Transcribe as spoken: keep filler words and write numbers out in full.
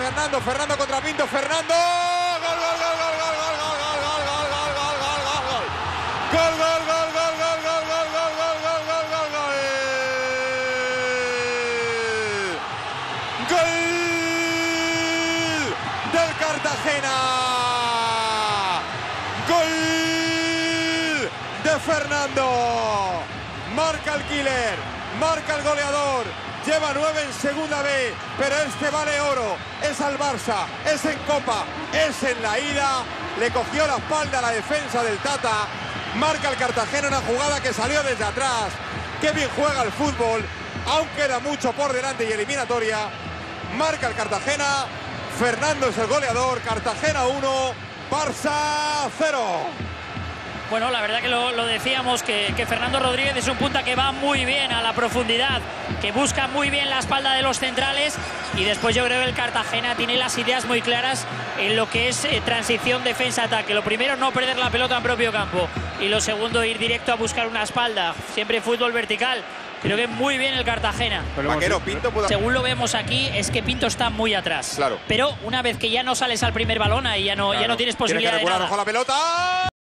Fernando, Fernando contra Pinto, Fernando. Gol, gol, gol, gol, gol, gol, gol, gol, gol, gol, gol, gol, gol, gol, gol. Gol, gol, gol, gol, gol, gol, gol, gol, gol, gol, gol, gol, gol. Gol del Cartagena. Gol de Fernando. Marca el killer, marca el goleador. Lleva nueve en segunda B, pero este vale oro. Es al Barça, es en Copa, es en la ida. Le cogió la espalda a la defensa del Tata. Marca el Cartagena, una jugada que salió desde atrás. Qué bien juega el fútbol. Aún queda mucho por delante y eliminatoria. Marca el Cartagena. Fernando es el goleador. Cartagena uno, Barça cero. Bueno, la verdad que lo, lo decíamos, que, que Fernando Rodríguez es un punta que va muy bien a la profundidad, que busca muy bien la espalda de los centrales, y después yo creo que el Cartagena tiene las ideas muy claras en lo que es eh, transición, defensa, ataque. Lo primero, no perder la pelota en propio campo, y lo segundo, ir directo a buscar una espalda, siempre fútbol vertical. Creo que muy bien el Cartagena. Vaquero, Pinto pudo... Según lo vemos aquí, es que Pinto está muy atrás. Claro. Pero una vez que ya no sales al primer balón, ahí ya no, claro. ya no tienes posibilidad Tiene que de nada. la pelota.